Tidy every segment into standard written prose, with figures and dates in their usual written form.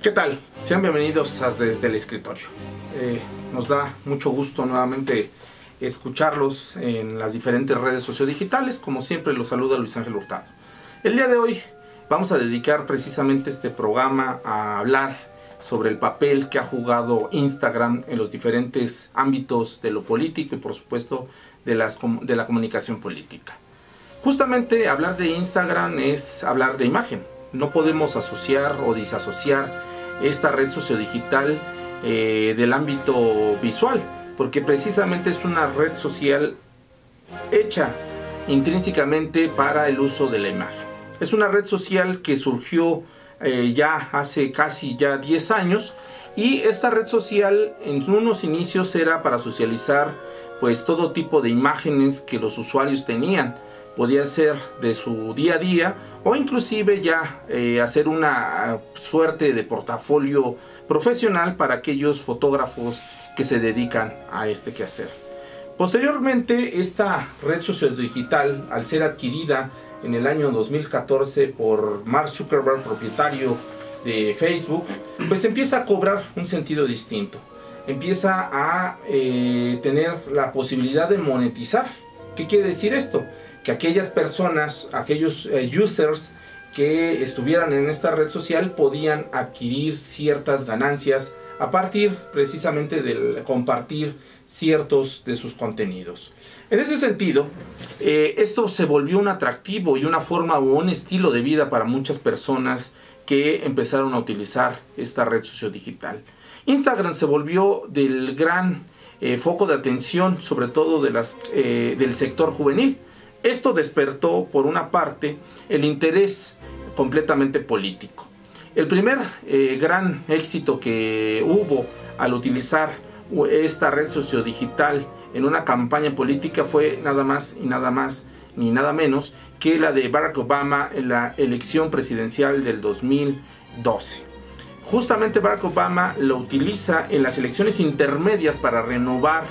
¿Qué tal? Sean bienvenidos a Desde el Escritorio. Nos da mucho gusto nuevamente escucharlos en las diferentes redes sociodigitales. Como siempre, los saluda Luis Ángel Hurtado. El día de hoy vamos a dedicar precisamente este programa a hablar sobre el papel que ha jugado Instagram en los diferentes ámbitos de lo político y por supuesto de la comunicación política. Justamente hablar de Instagram es hablar de imagen. No podemos asociar o disasociar esta red sociodigital del ámbito visual, porque precisamente es una red social hecha intrínsecamente para el uso de la imagen. Es una red social que surgió ya hace casi 10 años, y esta red social en unos inicios era para socializar pues todo tipo de imágenes que los usuarios tenían. Podía ser de su día a día o inclusive ya hacer una suerte de portafolio profesional para aquellos fotógrafos que se dedican a este quehacer. Posteriormente, esta red sociodigital, al ser adquirida en el año 2014 por Mark Zuckerberg, propietario de Facebook, pues empieza a cobrar un sentido distinto. Empieza a tener la posibilidad de monetizar. ¿Qué quiere decir esto? Que aquellas personas, aquellos users que estuvieran en esta red social podían adquirir ciertas ganancias a partir precisamente de compartir ciertos de sus contenidos. En ese sentido, esto se volvió un atractivo y una forma o un estilo de vida para muchas personas que empezaron a utilizar esta red sociodigital. Instagram se volvió del gran foco de atención, sobre todo del sector juvenil. Esto despertó, por una parte, el interés completamente político. El primer gran éxito que hubo al utilizar esta red sociodigital en una campaña política fue nada más ni nada menos que la de Barack Obama en la elección presidencial del 2012. Justamente Barack Obama lo utiliza en las elecciones intermedias para renovar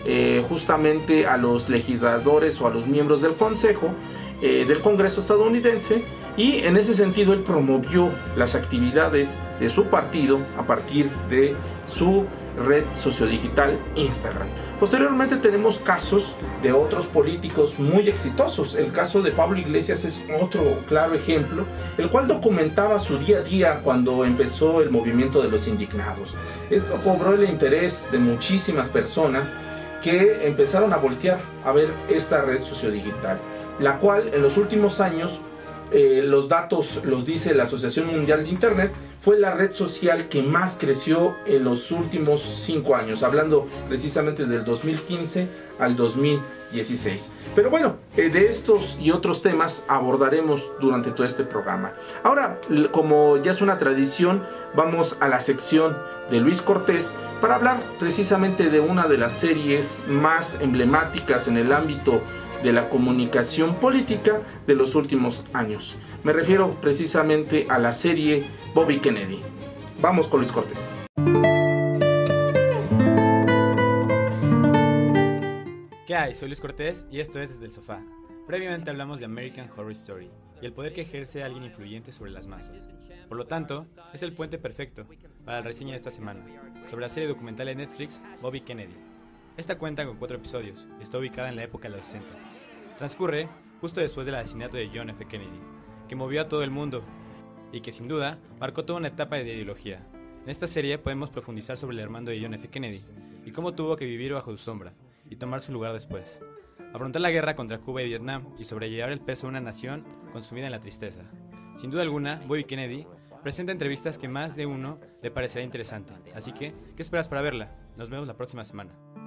justamente a los legisladores o a los miembros del Consejo del Congreso estadounidense, y en ese sentido él promovió las actividades de su partido a partir de su red sociodigital Instagram. Posteriormente tenemos casos de otros políticos muy exitosos. El caso de Pablo Iglesias es otro claro ejemplo, el cual documentaba su día a día cuando empezó el movimiento de los indignados. Esto cobró el interés de muchísimas personas que empezaron a voltear a ver esta red sociodigital, la cual en los últimos años, los datos los dice la Asociación Mundial de Internet, fue la red social que más creció en los últimos 5 años, hablando precisamente del 2015 al 2016. Pero bueno, de estos y otros temas abordaremos durante todo este programa. Ahora, como ya es una tradición, vamos a la sección de Luis Cortés para hablar precisamente de una de las series más emblemáticas en el ámbito de la comunicación política de los últimos años. Me refiero precisamente a la serie Bobby Kennedy. Vamos con Luis Cortés. ¿Qué hay? Soy Luis Cortés y esto es Desde el Sofá. Previamente hablamos de American Horror Story y el poder que ejerce alguien influyente sobre las masas. Por lo tanto, es el puente perfecto para la reseña de esta semana sobre la serie documental de Netflix Bobby Kennedy. Esta cuenta con 4 episodios y está ubicada en la época de los 60. Transcurre justo después del asesinato de John F. Kennedy, que movió a todo el mundo y que sin duda marcó toda una etapa de ideología. En esta serie podemos profundizar sobre el hermano de John F. Kennedy y cómo tuvo que vivir bajo su sombra y tomar su lugar después. Afrontar la guerra contra Cuba y Vietnam y sobrellevar el peso de una nación consumida en la tristeza. Sin duda alguna, Bobby Kennedy presenta entrevistas que más de uno le parecerá interesante. Así que, ¿qué esperas para verla? Nos vemos la próxima semana.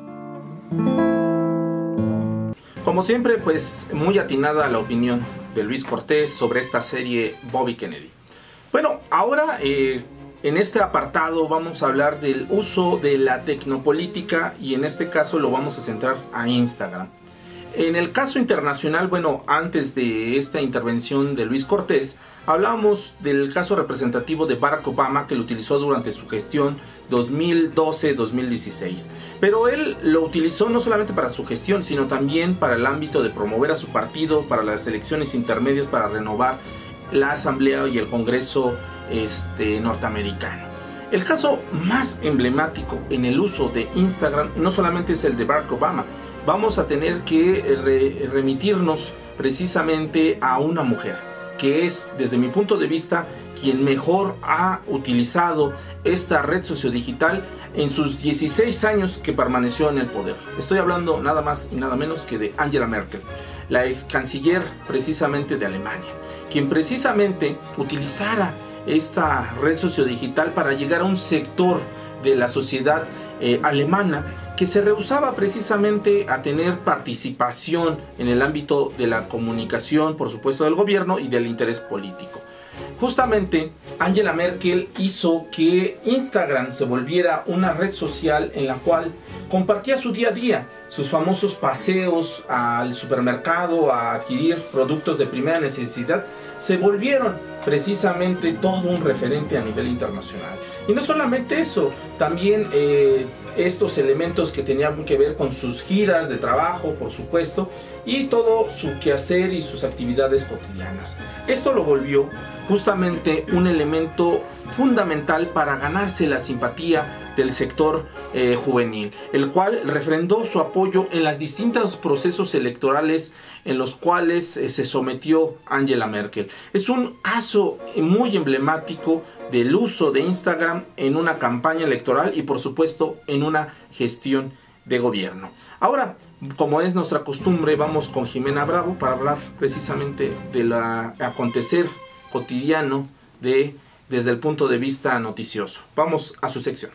Como siempre, pues muy atinada la opinión de Luis Cortés sobre esta serie Bobby Kennedy. Bueno, ahora en este apartado vamos a hablar del uso de la tecnopolítica, y en este caso lo vamos a centrar a Instagram. En el caso internacional, bueno, antes de esta intervención de Luis Cortés, hablábamos del caso representativo de Barack Obama, que lo utilizó durante su gestión 2012-2016. Pero él lo utilizó no solamente para su gestión, sino también para el ámbito de promover a su partido, para las elecciones intermedias, para renovar la Asamblea y el Congreso norteamericano. El caso más emblemático en el uso de Instagram no solamente es el de Barack Obama. Vamos a tener que remitirnos precisamente a una mujer, que es, desde mi punto de vista, quien mejor ha utilizado esta red sociodigital en sus 16 años que permaneció en el poder. Estoy hablando nada más y nada menos que de Angela Merkel, la ex canciller precisamente de Alemania, quien precisamente utilizara esta red sociodigital para llegar a un sector de la sociedad alemana que se rehusaba precisamente a tener participación en el ámbito de la comunicación, por supuesto del gobierno y del interés político. Justamente Angela Merkel hizo que Instagram se volviera una red social en la cual compartía su día a día, sus famosos paseos al supermercado a adquirir productos de primera necesidad, se volvieron precisamente todo un referente a nivel internacional. Y no solamente eso, también estos elementos que tenían que ver con sus giras de trabajo, por supuesto, y todo su quehacer y sus actividades cotidianas. Esto lo volvió justamente un elemento fundamental para ganarse la simpatía del sector juvenil, el cual refrendó su apoyo en los distintos procesos electorales en los cuales se sometió Angela Merkel. Es un caso muy emblemático del uso de Instagram en una campaña electoral y por supuesto en una gestión de gobierno. Ahora, como es nuestra costumbre, vamos con Jimena Bravo para hablar precisamente del acontecer cotidiano desde el punto de vista noticioso. Vamos a su sección.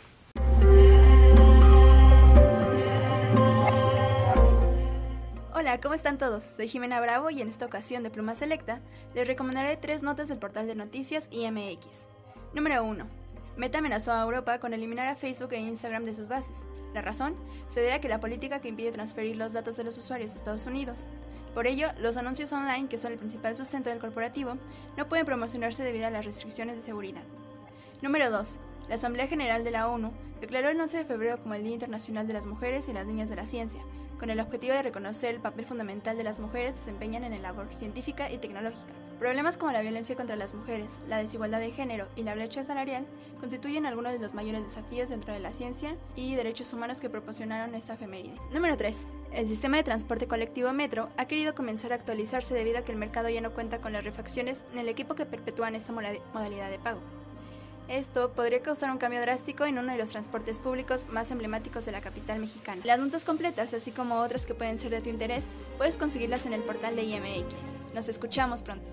Hola, ¿cómo están todos? Soy Jimena Bravo y en esta ocasión de Pluma Selecta les recomendaré 3 notas del portal de noticias IMX. Número 1. Meta amenazó a Europa con eliminar a Facebook e Instagram de sus bases. La razón se debe a que la política que impide transferir los datos de los usuarios a Estados Unidos. Por ello, los anuncios online, que son el principal sustento del corporativo, no pueden promocionarse debido a las restricciones de seguridad. Número 2. La Asamblea General de la ONU declaró el 11 de febrero como el Día Internacional de las Mujeres y las Niñas de la Ciencia, con el objetivo de reconocer el papel fundamental de las mujeres que desempeñan en la labor científica y tecnológica. Problemas como la violencia contra las mujeres, la desigualdad de género y la brecha salarial constituyen algunos de los mayores desafíos dentro de la ciencia y derechos humanos que proporcionaron esta efeméride. Número 3. El sistema de transporte colectivo Metro ha querido comenzar a actualizarse debido a que el mercado ya no cuenta con las refacciones en el equipo que perpetúan esta modalidad de pago. Esto podría causar un cambio drástico en uno de los transportes públicos más emblemáticos de la capital mexicana. Las notas completas, así como otras que pueden ser de tu interés, puedes conseguirlas en el portal de IMX. Nos escuchamos pronto.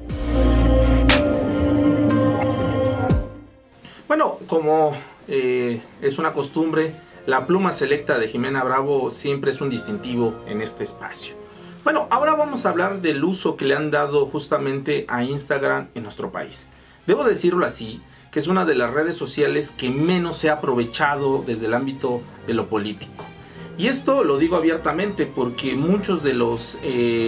Bueno, como es una costumbre, la pluma selecta de Jimena Bravo siempre es un distintivo en este espacio. Bueno, ahora vamos a hablar del uso que le han dado justamente a Instagram en nuestro país. Debo decirlo así, que es una de las redes sociales que menos se ha aprovechado desde el ámbito de lo político. Y esto lo digo abiertamente porque muchos de los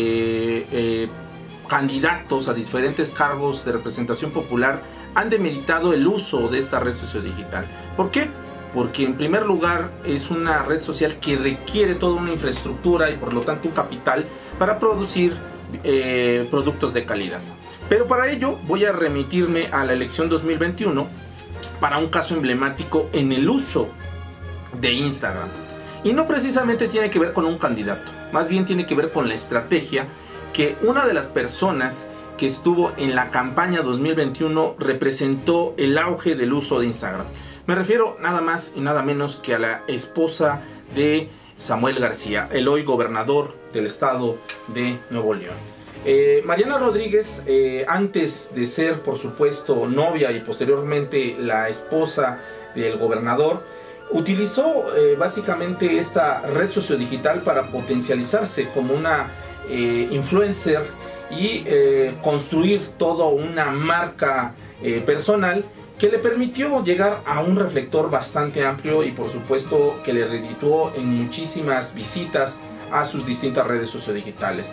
candidatos a diferentes cargos de representación popular han demeritado el uso de esta red sociodigital. ¿Por qué? Porque en primer lugar es una red social que requiere toda una infraestructura y por lo tanto un capital para producir productos de calidad. Pero para ello voy a remitirme a la elección 2021 para un caso emblemático en el uso de Instagram. Y no precisamente tiene que ver con un candidato, más bien tiene que ver con la estrategia que una de las personas que estuvo en la campaña 2021 representó el auge del uso de Instagram. Me refiero nada más y nada menos que a la esposa de Samuel García, el hoy gobernador del estado de Nuevo León. Mariana Rodríguez, antes de ser por supuesto novia y posteriormente la esposa del gobernador, utilizó básicamente esta red sociodigital para potencializarse como una influencer y construir toda una marca personal que le permitió llegar a un reflector bastante amplio y por supuesto que le redituó en muchísimas visitas a sus distintas redes sociodigitales.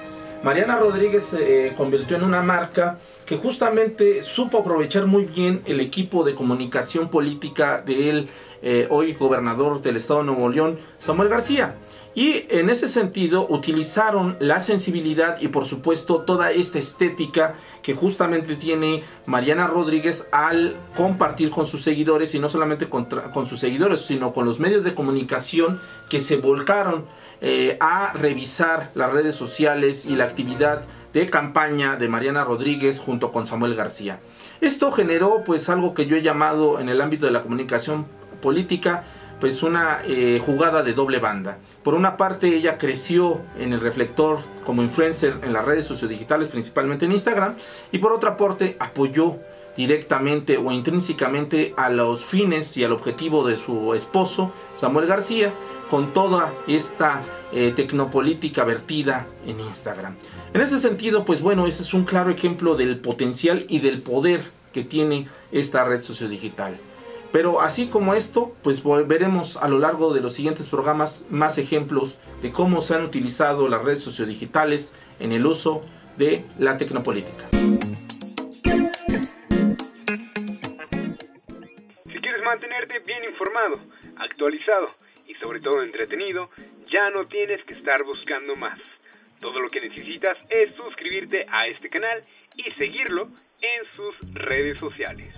Mariana Rodríguez se convirtió en una marca que justamente supo aprovechar muy bien el equipo de comunicación política del hoy gobernador del estado de Nuevo León, Samuel García. Y en ese sentido utilizaron la sensibilidad y por supuesto toda esta estética que justamente tiene Mariana Rodríguez al compartir con sus seguidores, y no solamente con sus seguidores, sino con los medios de comunicación que se volcaron a revisar las redes sociales y la actividad de campaña de Mariana Rodríguez junto con Samuel García. Esto generó pues algo que yo he llamado en el ámbito de la comunicación política pues una jugada de doble banda. Por una parte, ella creció en el reflector como influencer en las redes sociodigitales, principalmente en Instagram, y por otra parte apoyó directamente o intrínsecamente a los fines y al objetivo de su esposo Samuel García con toda esta tecnopolítica vertida en Instagram. En ese sentido, pues bueno, ese es un claro ejemplo del potencial y del poder que tiene esta red sociodigital. Pero así como esto, pues veremos a lo largo de los siguientes programas más ejemplos de cómo se han utilizado las redes sociodigitales en el uso de la tecnopolítica. Si quieres mantenerte bien informado, actualizado y sobre todo entretenido, ya no tienes que estar buscando más. Todo lo que necesitas es suscribirte a este canal y seguirlo en sus redes sociales.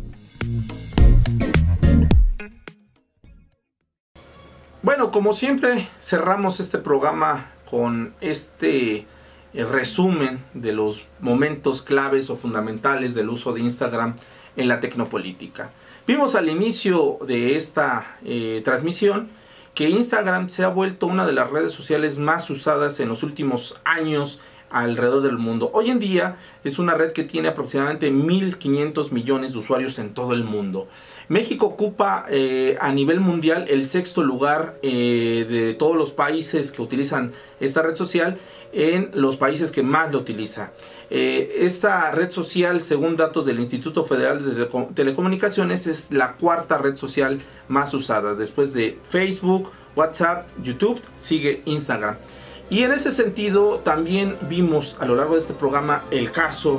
Bueno, como siempre, cerramos este programa con este resumen de los momentos claves o fundamentales del uso de Instagram en la tecnopolítica. Vimos al inicio de esta transmisión que Instagram se ha vuelto una de las redes sociales más usadas en los últimos años alrededor del mundo. Hoy en día es una red que tiene aproximadamente 1.500 millones de usuarios en todo el mundo. México ocupa a nivel mundial el sexto lugar de todos los países que utilizan esta red social en los países que más la utiliza. Esta red social, según datos del Instituto Federal de Telecomunicaciones, es la cuarta red social más usada. Después de Facebook, WhatsApp, YouTube, sigue Instagram. Y en ese sentido también vimos a lo largo de este programa el caso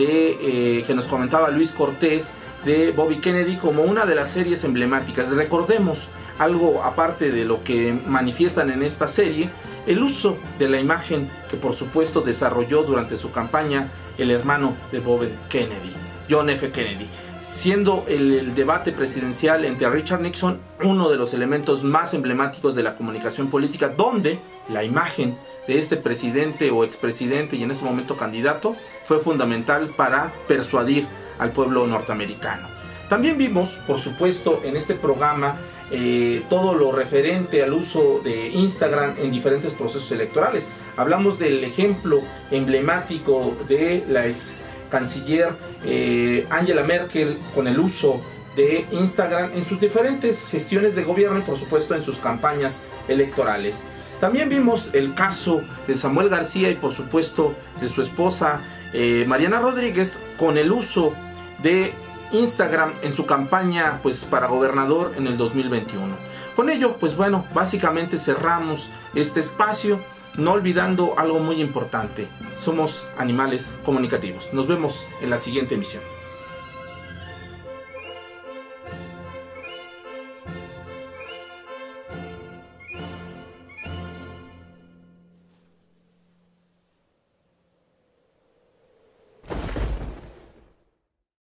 de que nos comentaba Luis Cortés de Bobby Kennedy como una de las series emblemáticas. Recordemos algo aparte de lo que manifiestan en esta serie, el uso de la imagen que por supuesto desarrolló durante su campaña el hermano de Bobby Kennedy, John F. Kennedy, siendo el debate presidencial entre Richard Nixon uno de los elementos más emblemáticos de la comunicación política, donde la imagen de este presidente o expresidente y en ese momento candidato fue fundamental para persuadir al pueblo norteamericano. También vimos, por supuesto, en este programa todo lo referente al uso de Instagram en diferentes procesos electorales. Hablamos del ejemplo emblemático de la ex canciller Angela Merkel con el uso de Instagram en sus diferentes gestiones de gobierno y por supuesto en sus campañas electorales. También vimos el caso de Samuel García y por supuesto de su esposa Mariana Rodríguez con el uso de Instagram en su campaña pues para gobernador en el 2021. Con ello pues bueno, básicamente cerramos este espacio, no olvidando algo muy importante: somos animales comunicativos. Nos vemos en la siguiente emisión.